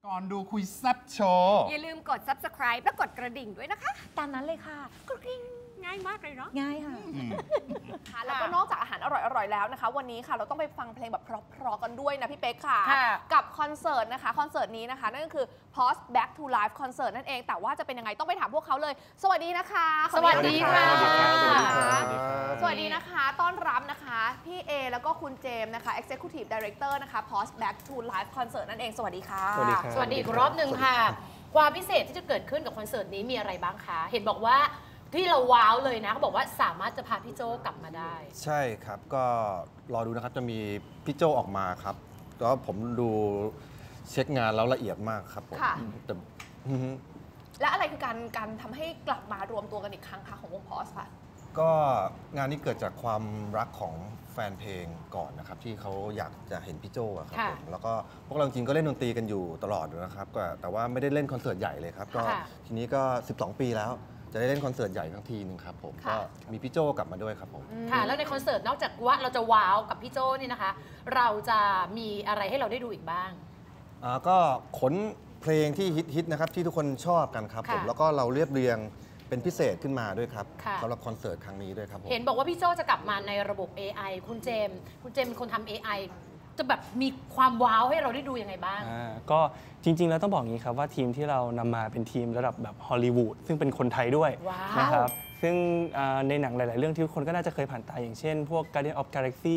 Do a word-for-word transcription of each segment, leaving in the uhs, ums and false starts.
ก่อนดูคุยแซ่บโชว์อย่าลืมกด ซับสไครบ์ และกดกระดิ่งด้วยนะคะตามนั้นเลยค่ะกระดิ่งง่ายมากเลยเนาะง่ายค่ะค่ะแล้วก็นอกจากอาหารอร่อยๆแล้วนะคะวันนี้ค่ะเราต้องไปฟังเพลงแบบเพราะๆกันด้วยนะพี่เป๊กค่ะกับคอนเสิร์ตนะคะคอนเสิร์ตนี้นะคะนั่นก็คือ Pause Back to Life Concert นั่นเองแต่ว่าจะเป็นยังไงต้องไปถามพวกเขาเลยสวัสดีนะคะสวัสดีค่ะสวัสดีนะคะต้อนรับนะคะพี่เอแล้วก็คุณเจมส์นะคะ Executive Director นะคะ Pause Back to Life Concert นั่นเองสวัสดีค่ะสวัสดีครับสวัสดีอีกรอบหนึ่งค่ะความพิเศษที่จะเกิดขึ้นกับคอนเสิร์ตนี้มีอะไรบ้างคะเห็นบอกว่าที่เราว้าวเลยนะเขาบอกว่าสามารถจะพาพี่โจกลับมาได้ใช่ครับก็รอดูนะครับจะมีพี่โจออกมาครับแล้วผมดูเช็คงานแล้วละเอียดมากครับผมแต่และอะไรคือการการทำให้กลับมารวมตัวกันอีกครั้งคะของวงพอสค่ะก็งานนี้เกิดจากความรักของแฟนเพลงก่อนนะครับที่เขาอยากจะเห็นพี่โจครับผมแล้วก็พวกเราจริงก็เล่นดนตรีกันอยู่ตลอดนะครับแต่ว่าไม่ได้เล่นคอนเสิร์ตใหญ่เลยครับก็ทีนี้ก็สิบสองปีแล้วจะได้เล่นคอนเสิร์ตใหญ่ทั้งทีนึงครับผมก็มีพี่โจกลับมาด้วยครับผมค่ะแล้วในคอนเสิร์ตนอกจากว่าเราจะว้าวกับพี่โจนี่นะคะเราจะมีอะไรให้เราได้ดูอีกบ้างอ่าก็ขนเพลงที่ฮิตๆนะครับที่ทุกคนชอบกันครับผมแล้วก็เราเรียบเรียงเป็นพิเศษขึ้นมาด้วยครับสำหรับคอนเสิร์ตครั้งนี้ด้วยครับเห็นบอกว่าพี่โจจะกลับมาในระบบ เอ ไอ คุณเจมคุณเจมเป็นคนทำ เอ ไอ จะแบบมีความว้าวให้เราได้ดูยังไงบ้างก็จริงๆแล้วต้องบอกอย่างนี้ครับว่าทีมที่เรานำมาเป็นทีมระดับแบบฮอลลีวูดซึ่งเป็นคนไทยด้วยนะครับซึ่งในหนังหลายๆเรื่องที่ทุกคนก็น่าจะเคยผ่านตาอย่างเช่นพวก Guardian of Galaxy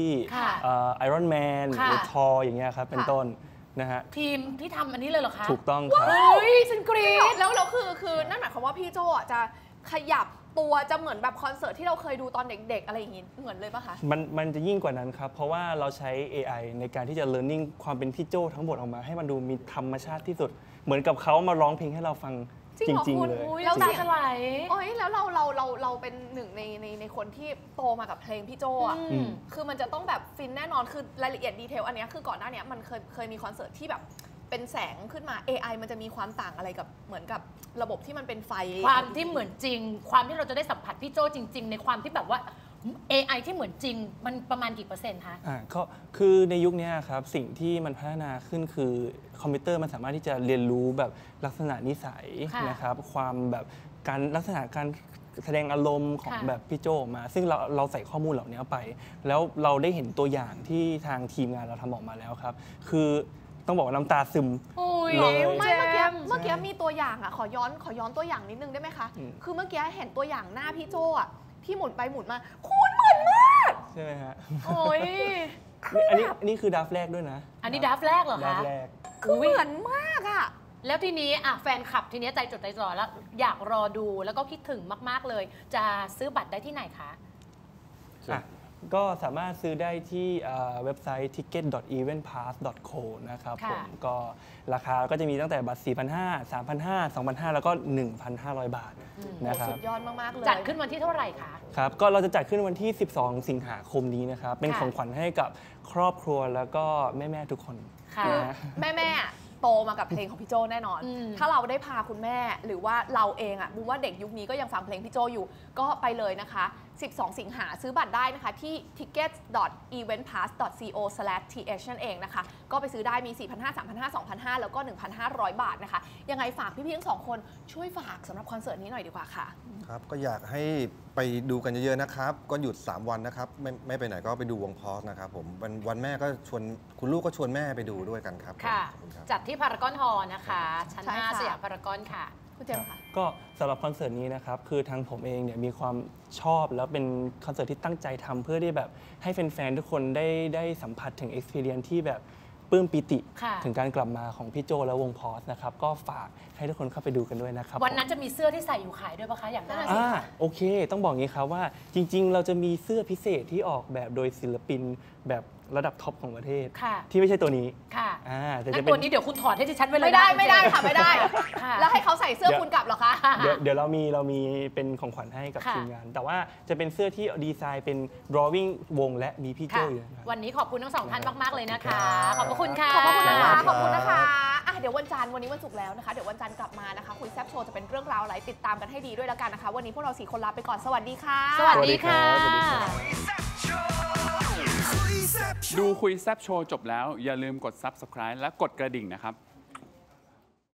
Iron Man หรือ Thor อย่างเงี้ยครับเป็นต้นนะฮะทีมที่ทำอันนี้เลยเหรอคะถูกต้องครับเฮ้ยฉันกรี๊ดแล้วแล้วคือคือนั่นหมายความว่าพี่โจจะขยับตัวจะเหมือนแบบคอนเสิร์ตที่เราเคยดูตอนเด็กๆอะไรอย่างงี้เหมือนเลยป่ะคะมันมันจะยิ่งกว่านั้นครับเพราะว่าเราใช้ เอ ไอ ในการที่จะ learning ความเป็นพี่โจทั้งหมดออกมาให้มันดูมีธรรมชาติที่สุดเหมือนกับเขามาร้องเพลงให้เราฟังจริงๆเลยแล้วตาจะไหลโอ้ยแล้วเราเราเราเราเป็นหนึ่งในในในคนที่โตมากับเพลงพี่โจอ่ะคือมันจะต้องแบบฟินแน่นอนคือรายละเอียดดีเทลอันนี้คือก่อนหน้านี้มันเคยเคยมีคอนเสิร์ตที่แบบเป็นแสงขึ้นมา เอ ไอ มันจะมีความต่างอะไรกับเหมือนกับระบบที่มันเป็นไฟความที่เหมือนจริงความที่เราจะได้สัมผัสพี่โจจริงๆในความที่แบบว่า เอ ไอ ที่เหมือนจริงมันประมาณกี่เปอร์เซ็นต์คะอ่าก็คือในยุคนี้ครับสิ่งที่มันพัฒนาขึ้นคือคอมพิวเตอร์มันสามารถที่จะเรียนรู้แบบลักษณะนิสัยนะครับความแบบการลักษณะการแสดงอารมณ์ของแบบพี่โจมาซึ่งเราเราใส่ข้อมูลเหล่านี้ไปแล้วเราได้เห็นตัวอย่างที่ทางทีมงานเราทำออกมาแล้วครับคือต้องบอกว่าน้ำตาซึมเลยไม่เมื่อกี้เมื่อกี้มีตัวอย่างอ่ะขอย้อนขอย้อนตัวอย่างนิดนึงได้ไหมคะคือเมื่อกี้เห็นตัวอย่างหน้าพี่โจอ่ะที่หมุนไปหมุนมาคุณเหมือนมากใช่ไหมฮะโอ้ยอันนี้นี่คือดับแรกด้วยนะอันนี้ดับแรกเหรอคะดับแรกคือเหมือนมากอ่ะแล้วทีนี้อ่ะแฟนคลับทีนี้ใจจดใจจ่อแล้วอยากรอดูแล้วก็คิดถึงมากๆเลยจะซื้อบัตรได้ที่ไหนคะก็สามารถซื้อได้ที่เว็บไซต์ ทิกเก็ต ดอท อีเวนต์พาส ดอท โค นะครับผมก็ราคาก็จะมีตั้งแต่บัตร สี่พันห้าร้อย สามพันห้าร้อย สองพันห้าร้อย แล้วก็ หนึ่งพันห้าร้อย บาทนะครับสุดยอดมากๆเลยจัดขึ้นวันที่เท่าไหร่คะครับก็เราจะจัดขึ้นวันที่สิบสองสิงหาคมนี้นะครับเป็นของขวัญให้กับครอบครัวแล้วก็แม่ๆทุกคนแม่ๆโตมากับเพลงของพี่โจแน่นอนถ้าเราได้พาคุณแม่หรือว่าเราเองอ่ะบูมว่าเด็กยุคนี้ก็ยังฟังเพลงพี่โจอยู่ก็ไปเลยนะคะสิบสองสิงหาซื้อบัตรได้นะคะที่ ทิกเก็ต ดอท อีเวนต์พาส ดอท ซี โอ สแลช ที เอช นั่นเองนะคะก็ไปซื้อได้มี สี่พันห้าร้อย สามพันห้าร้อย สองพันห้าร้อย แล้วก็ หนึ่งพันห้าร้อย บาทนะคะยังไงฝากพี่ๆทั้งสองคนช่วยฝากสำหรับคอนเสิร์ตนี้หน่อยดีกว่าค่ะครับก็อยากให้ไปดูกันเยอะๆนะครับก็หยุดสามวันนะครับไม่ไม่ไปไหนก็ไปดูวงพอสนะครับผมวันวันแม่ก็ชวนคุณลูกก็ชวนแม่ไปดูด้วยกันครับค่ะจัดที่พารากอนฮอลล์นะคะชั้นห้าสยามพารากอนค่ะคุณเจมส์ค่ะก็สำหรับคอนเสิร์ตนี้นะครับคือทางผมเองเนี่ยมีความชอบแล้วเป็นคอนเสิร์ตที่ตั้งใจทำเพื่อที่แบบให้แฟนๆทุกคนได้ได้สัมผัสถึง experience ที่แบบปลื้มปิติถึงการกลับมาของพี่โจและวงพอสนะครับก็ฝากให้ทุกคนเข้าไปดูกันด้วยนะครับวันนั้นจะมีเสื้อที่ใส่อยู่ขายด้วยปะคะอยากได้อ่าโอเคต้องบอกงี้ครับว่าจริงๆเราจะมีเสื้อพิเศษที่ออกแบบโดยศิลปินแบบระดับท็อปของประเทศที่ไม่ใช่ตัวนี้ค่ะอ่าแต่จะเป็นตัวนี้เดี๋ยวคุณถอดให้ดิฉันไว้เลยไม่ได้ไม่ได้ค่ะไม่ได้แล้วให้เขาใส่เสื้อคุณกลับหรอคะเดี๋ยวเดี๋ยวเรามีเรามีเป็นของขวัญให้กับทีมงานแต่ว่าจะเป็นเสื้อที่ดีไซน์เป็น drawing วงและมีพี่โจอยู่วันนี้ขอบคุณทั้งสองท่านมากๆเลยนะคะขอบคุณค่ะขอบคุณนะคะขอบคุณนะคะอ่ะเดี๋ยววันจันทร์วันนี้วันศุกร์แล้วนะคะเดี๋ยววันจันทร์กลับมานะคะคุยแซ่บโชว์จะเป็นเรื่องราวอะไรติดตามกันให้ดีด้วยแล้วกันนะคะวันนี้พวกเราสี่คนลาไปก่อนสวัสดีค่ะสวัสดีค่ะดูคุยแซบโชว์จบแล้วอย่าลืมกด ซับสไครบ์ และกดกระดิ่งนะครับ